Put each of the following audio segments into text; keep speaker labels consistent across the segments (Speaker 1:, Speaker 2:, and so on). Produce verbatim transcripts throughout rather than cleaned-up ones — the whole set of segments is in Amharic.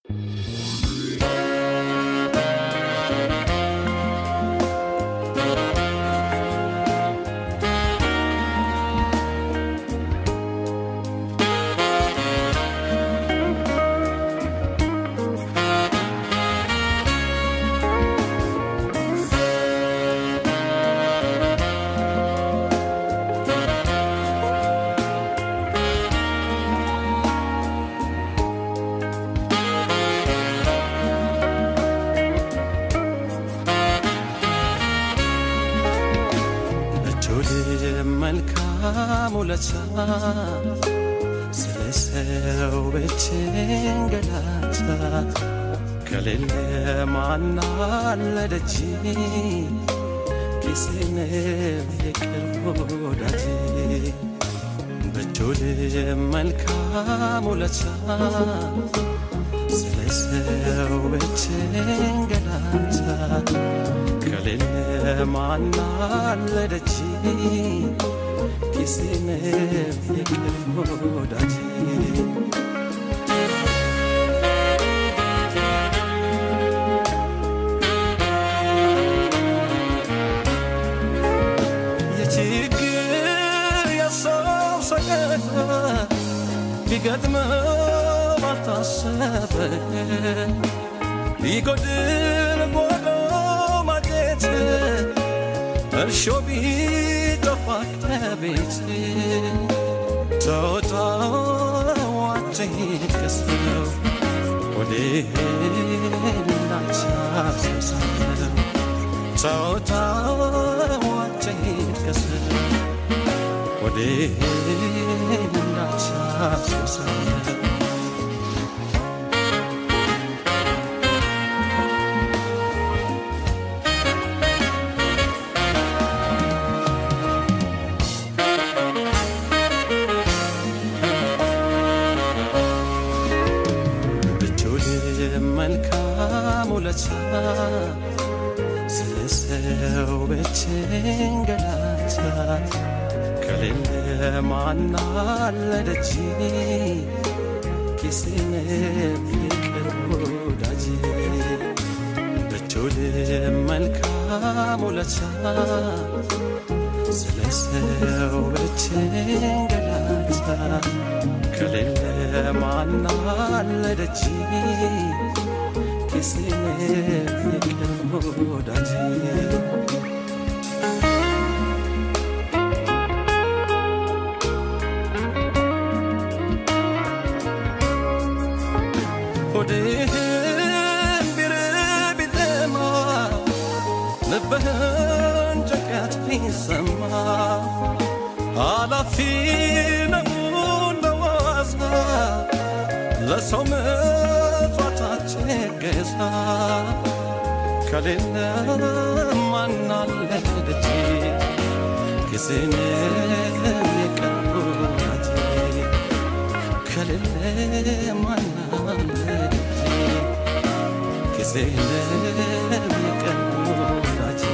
Speaker 1: ስለሰው በቸንገላታ ከሌለ ማን አለደጂ ኪስነ የቅርብ ወዳጅ በቾል መልካም ውለታ ስለሰው በቸንገላታ ከሌለ ማን አለደጂ ኪስነ የቅርብ ወዳጅ بقدم ما تصبر يقدر قولو ما جيت الشوبي طفاك تبيت توتا وعطيك كسر وليه نعشاس سهر توتا وعطيك كسر وليه መልካም ውለታ ስለሰው በቸንገላታ ከሌለ ማን አለደጂ ኪስነ የቅርብ ወዳጅ በቾል መልካም ውለታ ስለሰው በቸንገላታ ከሌለ ማን አለደጂ ኪስነ የቅርብ ወዳጅ ودين برب الدماء لبهن جكات في السماء على فينا ونوازها لسوم فتات جزا كلنا من نالدتي كسنة يكبرتي كلنا من كسينا يكبرتي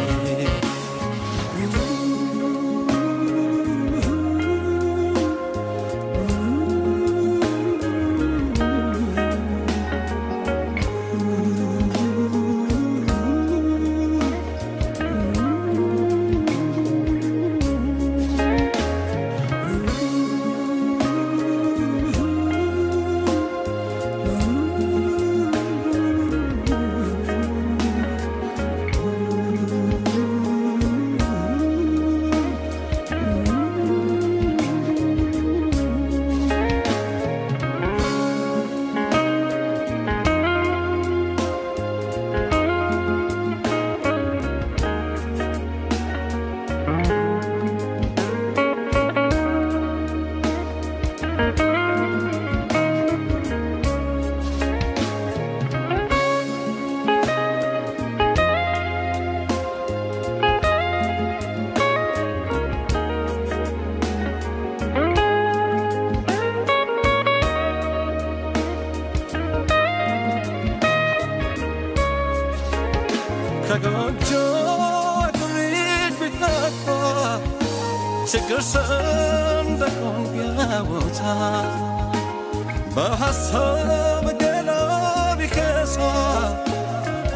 Speaker 1: شكرسن دكون بيا وتا بحسب قلبي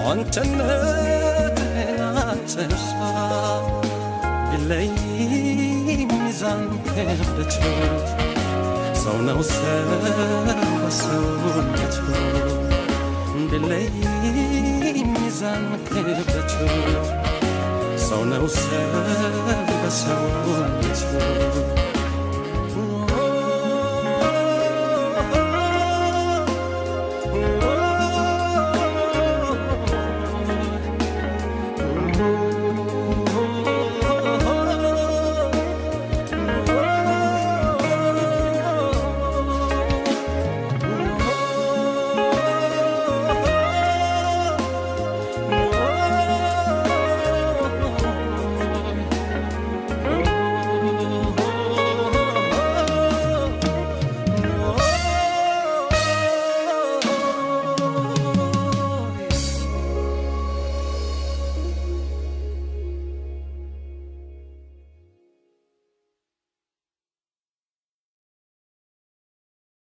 Speaker 1: አንተነቴን አትርሳ ቢለይ ሚዛን ክብደቱ ሰው ነው ሰው በሰውነቱ ቢለይ ሚዛን ክብደቱ ሰው ነው ሰው በሰውነቱ